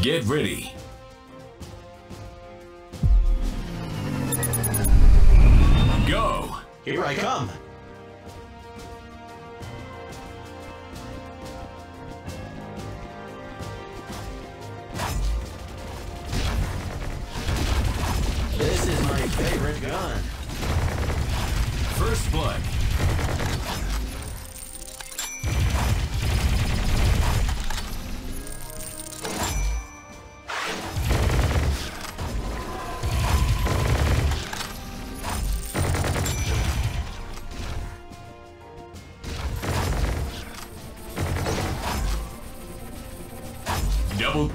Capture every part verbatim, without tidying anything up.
Get ready. Go. Here I come. This is my favorite gun. First blood. Double.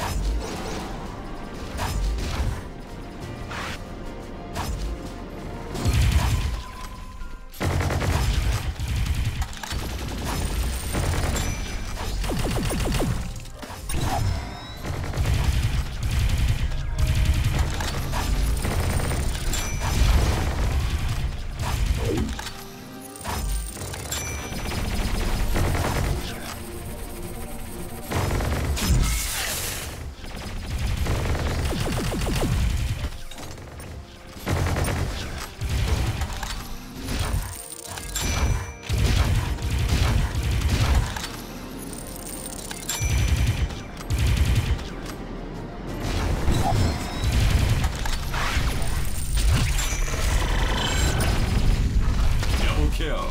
Kill.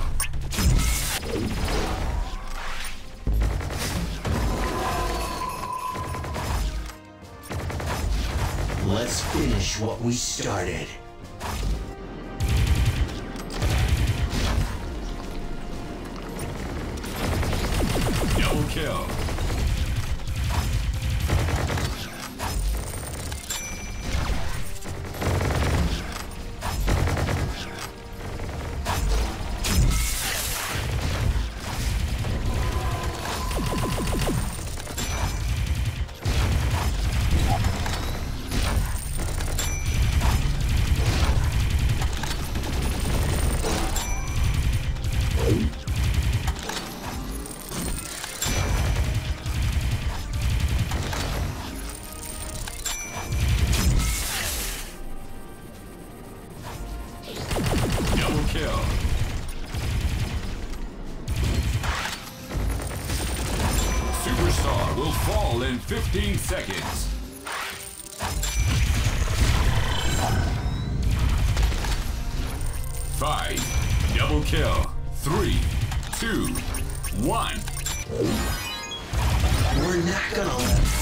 Let's finish what we started. Double kill. Kill. Superstar will fall in fifteen seconds. Five. Double kill. Three. Two. One. We're not gonna let it.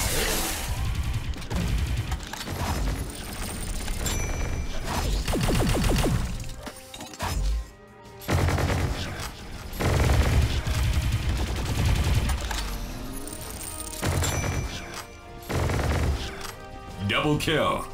Double kill.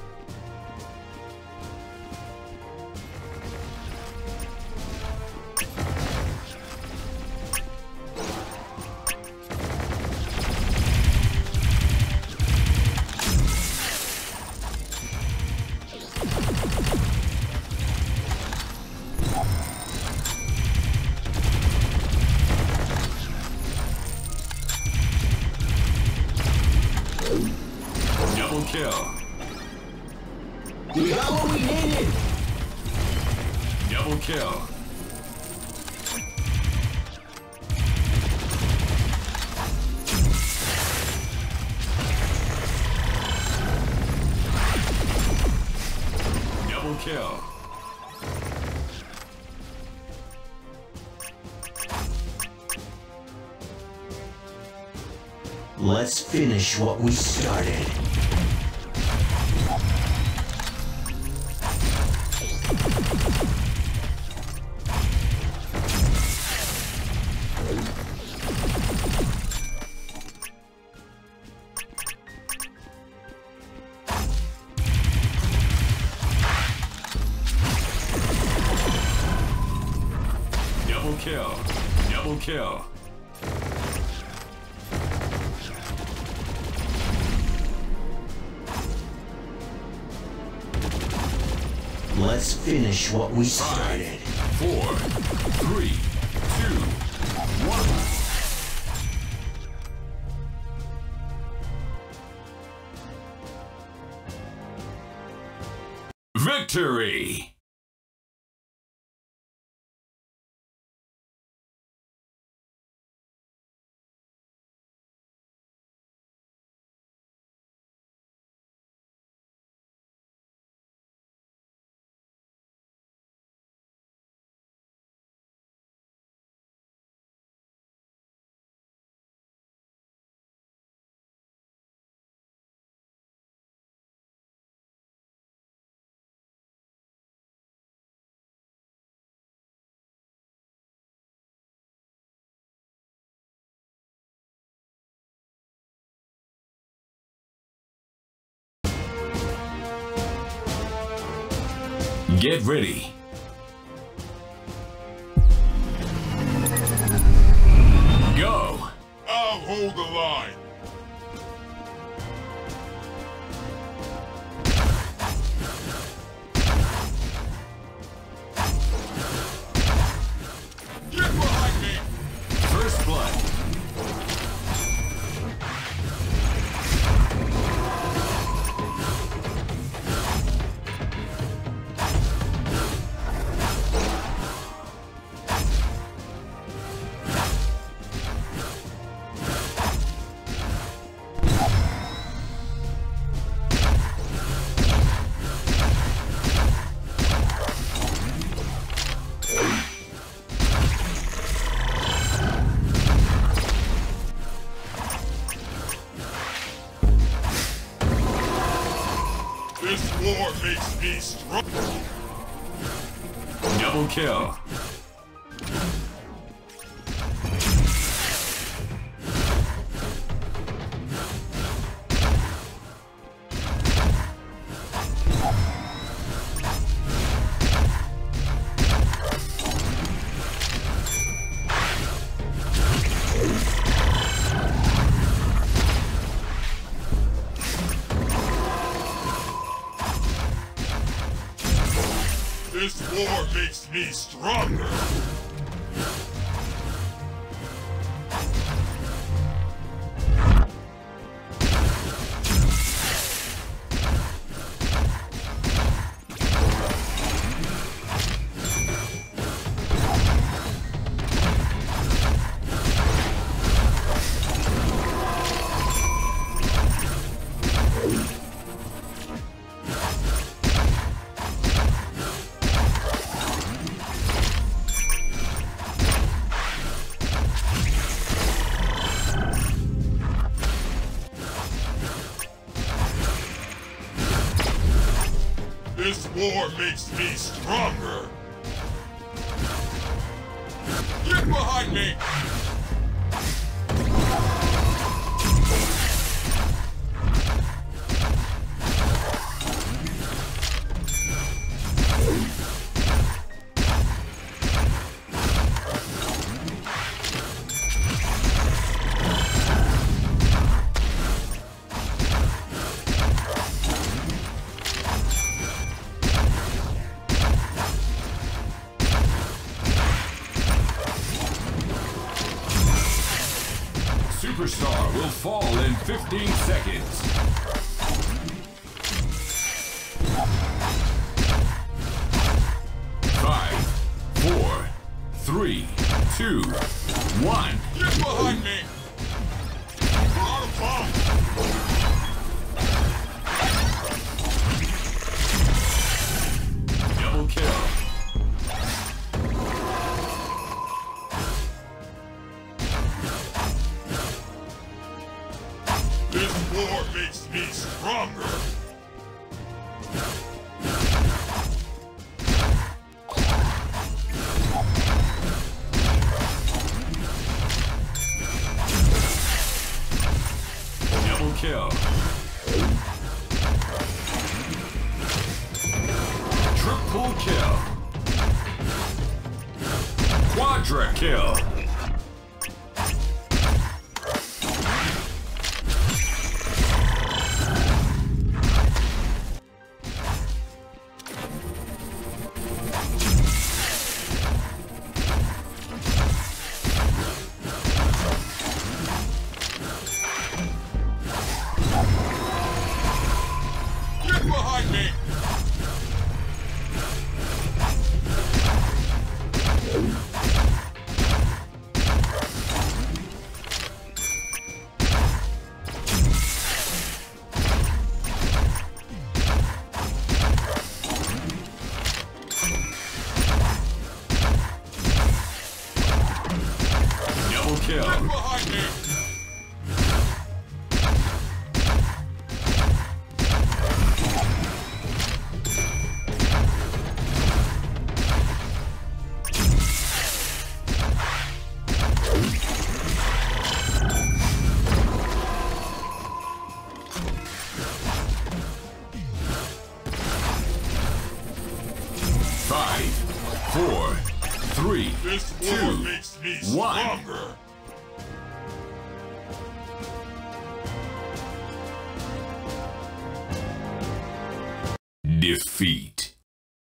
Double kill. We got what we needed. Double kill. Double kill. Let's finish what we started. Double kill. Double kill. Let's finish what we started. Five, four, three, two, one. Victory! Get ready. Go. I'll hold the line. Get behind me. First blood. This war makes me strong. Double kill. This war makes me stronger. This war makes me stronger. Get behind me! Superstar will fall in fifteen seconds. Five, four, three, two, one. Get behind me! Out of time! Double kill. This war makes me stronger. Double kill. Triple kill. Quadra kill. Get behind me! kill. Behind me. Five, four, three, This war two, makes me one. stronger. Defeat.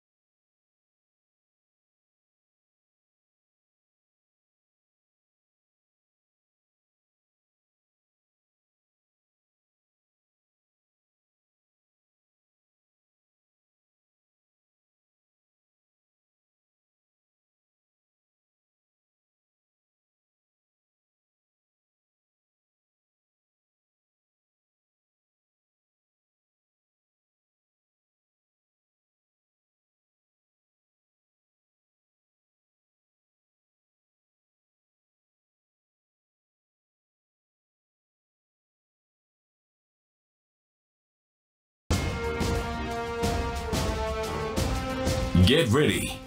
Get ready.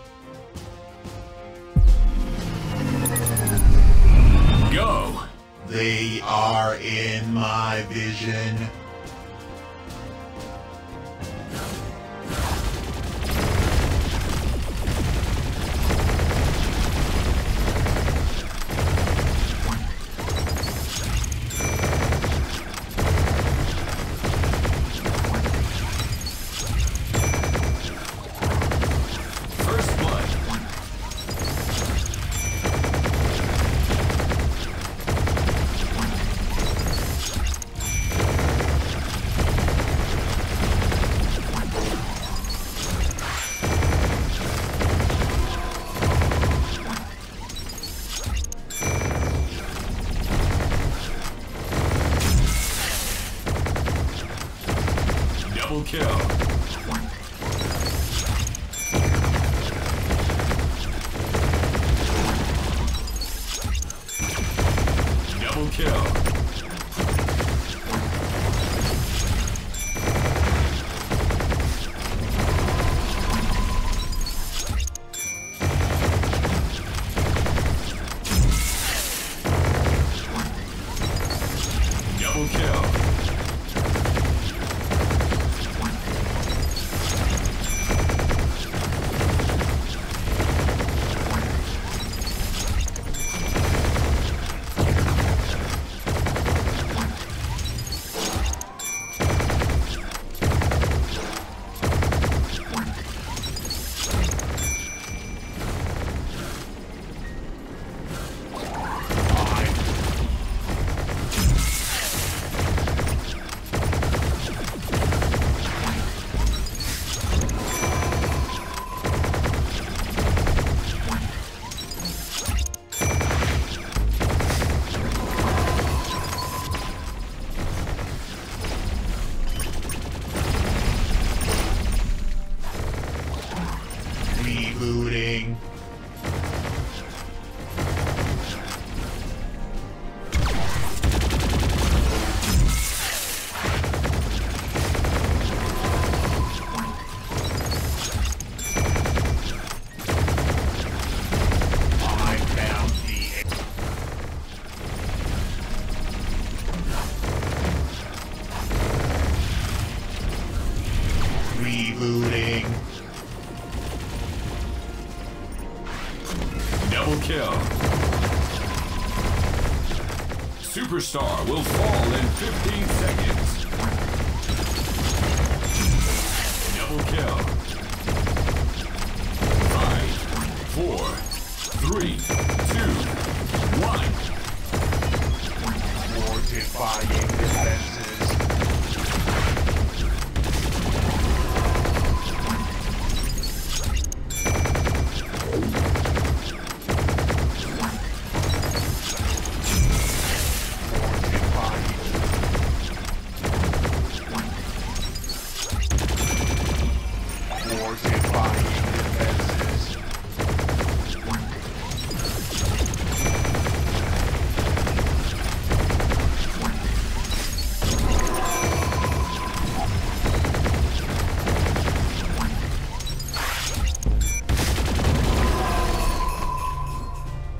Go. They are in my vision. First blood. Double kill. Double kill. Double kill. Rebooting. I found the rebooting. Double kill. Superstar will fall in fifteen seconds. Double kill. Five, four, three, two, one. Fortifying defenses. Fortifying defenses.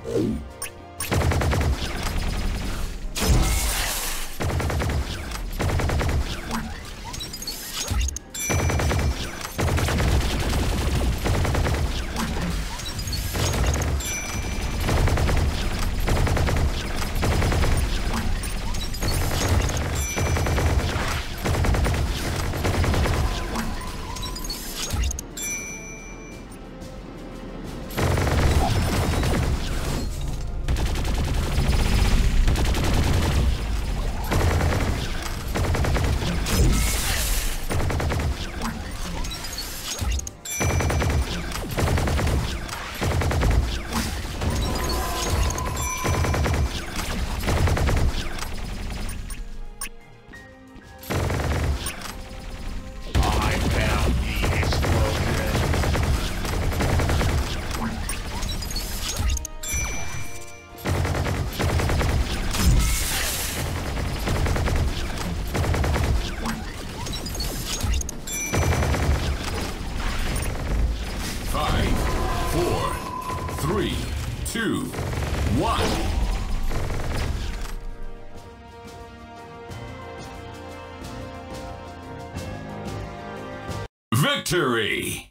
Three, two, one. Victory!